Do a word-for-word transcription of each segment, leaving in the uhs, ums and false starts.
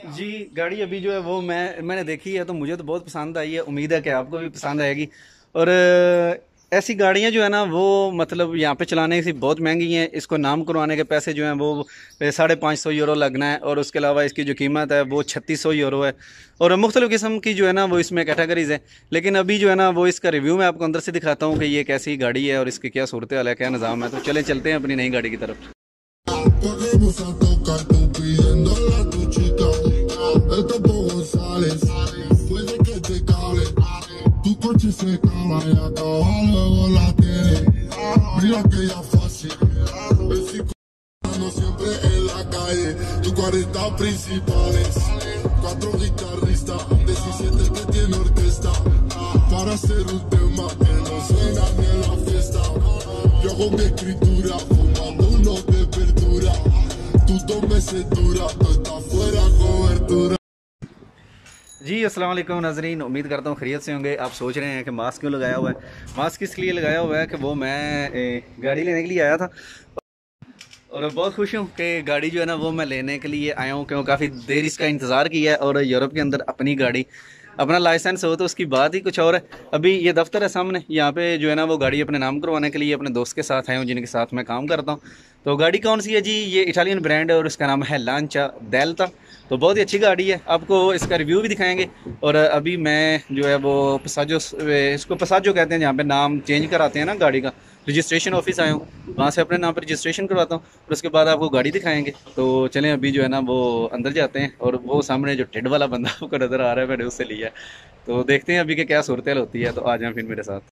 जी गाड़ी अभी जो है वो मैं मैंने देखी है तो मुझे तो बहुत पसंद आई है। उम्मीद है कि आपको भी पसंद आएगी। और अ, ऐसी गाड़ियां जो है ना वो मतलब यहाँ पे चलाने की बहुत महंगी हैं। इसको नाम करवाने के पैसे जो हैं वो साढ़े पाँच सौ यूरो लगना है और उसके अलावा इसकी जो कीमत है वो छत्तीस सौ यूरो है। और मुख्तलिफ़ किस्म की जो है ना वो इसमें कैटेगरीज है। लेकिन अभी जो है ना वो इसका रिव्यू मैं आपको अंदर से दिखाता हूँ कि ये कैसी गाड़ी है और इसकी क्या सूरत हाल है, क्या निज़ाम है। तो चले चलते हैं अपनी नई गाड़ी की तरफ। Vamos a tocar tú pidiéndole a tu chica. El Topo González puede que te cale. Tu coche se cala y acaba luego la tiene. Mira que ella fácil. El psicólogo siempre en la calle. Tu cuarenta principales. Cuatro guitarristas. diecisiete que tiene orquesta. Para hacer un tema que no suena ni en la fiesta. Yo hago mi escritura fumando unos de verdura. Tú tomes dura, tú estás fuera cobertura. जी अस्सलाम वालेकुम नाजरीन, उम्मीद करता हूँ खैरियत से होंगे। आप सोच रहे हैं कि मास्क क्यों लगाया हुआ है। मास्क इसलिए लगाया हुआ है कि वो मैं ए, गाड़ी लेने के लिए आया था और बहुत खुश हूँ कि गाड़ी जो है ना वो मैं लेने के लिए आया हूँ, क्योंकि काफ़ी देर इसका इंतज़ार किया है। और यूरोप के अंदर अपनी गाड़ी, अपना लाइसेंस हो तो उसकी बात ही कुछ और है। अभी ये दफ्तर है सामने, यहाँ पे जो है ना वो गाड़ी अपने नाम करवाने के लिए अपने दोस्त के साथ आया हूँ जिनके साथ मैं काम करता हूँ। तो गाड़ी कौन सी है जी? ये इटालियन ब्रांड है और इसका नाम है लांचा डेल्टा। तो बहुत ही अच्छी गाड़ी है, आपको इसका रिव्यू भी दिखाएंगे। और अभी मैं जो है वो पसाजो, इसको पसाजो कहते हैं, जहाँ पे नाम चेंज कराते हैं ना गाड़ी का, रजिस्ट्रेशन ऑफिस आया हूँ, वहाँ से अपने नाम पर रजिस्ट्रेशन करवाता हूँ और उसके बाद आपको गाड़ी दिखाएंगे। तो चलें अभी जो है ना वो अंदर जाते हैं। और वो सामने जो टेड वाला बंदा आपको नज़र आ रहा है, मैंने उससे लिया है। तो देखते हैं अभी कि क्या सूरत हाल होती है। तो आ जाएं फिर मेरे साथ।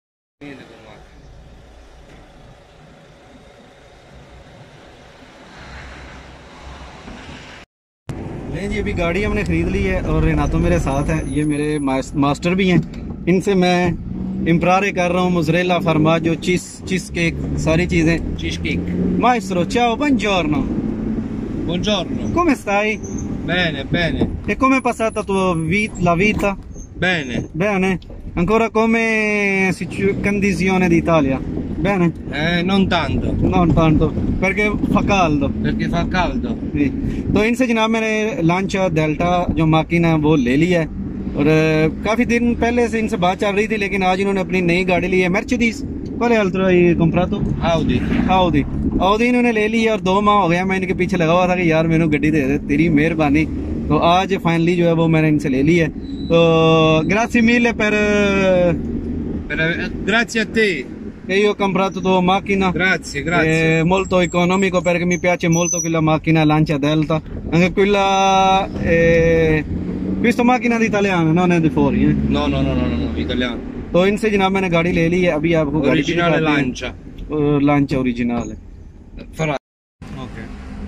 नहीं जी, अभी गाड़ी हमने ख़रीद ली है और रेनातो मेरे साथ है, ये मेरे मास्टर भी हैं। इनसे मैं इम्प्रारे कर रहा हूँ, मोज़रेला, फॉर्माजो, चीज़ चीज़ केक, सारी चीज़ें। Cheese cake. Maestro, ciao, buongiorno. Buongiorno. Come stai? Bene, bene, E come è passata tua vita, la vita? bene. Bene? Ancora come situ- condizione d'Italia? Bene? Eh, non tanto, Non tanto, perché fa caldo। perché fa caldo. जी, तो इनसे जनाब मैंने लांचा delta जो माकिन है वो ले लिया है। और अ, काफ़ी दिन पहले से इनसे बात चल रही थी, लेकिन आज इन्होंने अपनी नई गाड़ी ली है, Mercedes. quale altro hai comprato? Audi. Audi। Audi इन्होंने ले ली है और दो माह हो गया मैं इनके पीछे लगा हुआ था कि यार मेनू गड्डी दे दे, तेरी मेहरबानी। तो आज फाइनली जो है वो मैंने इनसे ले ली है। तो grazie mille per Per- eh, Grazie a te. che io ho comprato tua macchina. Grazie, grazie. È molto economico perché mi piace molto quella macchina Lancia Delta. Anche quella è... questa macchina di italiana, non è di fuori, eh? No, no, no, no, no, no, italiano. तो इनसे जनाब मैंने गाड़ी ले ली है। अभी आपको गाड़ी भी Originale दिखाते हैं। Lancia. और लांचा ओरिजिनल है। Farà. Okay,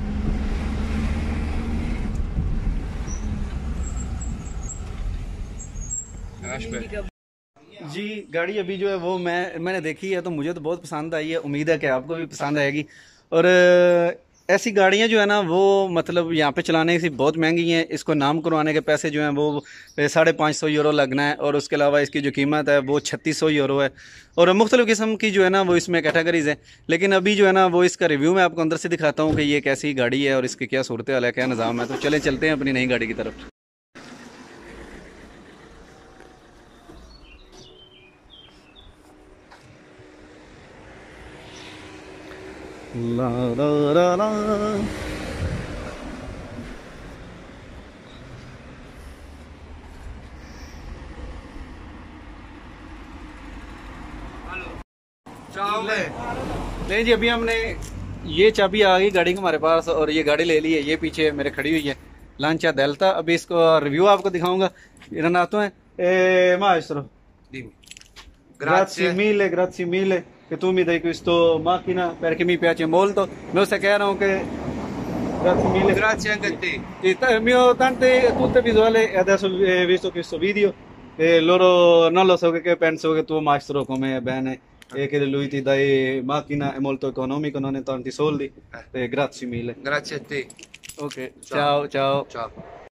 Aspetta. जी गाड़ी अभी जो है वो मैं मैंने देखी है तो मुझे तो बहुत पसंद आई है। उम्मीद है कि आपको भी पसंद आएगी। और अ, ऐसी गाड़ियां जो है ना वो मतलब यहाँ पे चलाने की बहुत महंगी हैं। इसको नाम करवाने के पैसे जो हैं वो साढ़े पाँच सौ यूरो लगना है और उसके अलावा इसकी जो कीमत है वो छत्तीस सौ यूरो है। और मुख्तलिफ़ किस्म की जो है ना वो इसमें कैटेगरीज है। लेकिन अभी जो है ना वो इसका रिव्यू मैं आपको अंदर से दिखाता हूँ कि ये कैसी गाड़ी है और इसकी क्या सूरत हाल है, क्या निज़ाम है। तो चले चलते हैं अपनी नई गाड़ी की तरफ। ला ला ला ला। Ciao. नहीं जी, अभी हमने ये चाबी आ गई गाड़ी की हमारे पास और ये गाड़ी ले ली है। ये पीछे मेरे खड़ी हुई है लांचा डेल्टा। अभी इसको रिव्यू आपको दिखाऊंगा। इरनातो है ए माestro, Dimmi. grazie Grazie. mille, grazie mille che tu mi dai questo macchina perché mi piace molto। मैं उससे कह रहा हूँ कि grazie mille। Grazie anche a te. Sì, t- mio tante tutte visuali e adesso ho visto questo video e loro non lo so che, che penso che tuo maestro come è bene e che lui ti dai macchina è molto economico, non è tanti soldi. Eh. E grazie mille। Grazie a te. Ok, ciao ciao। Ciao.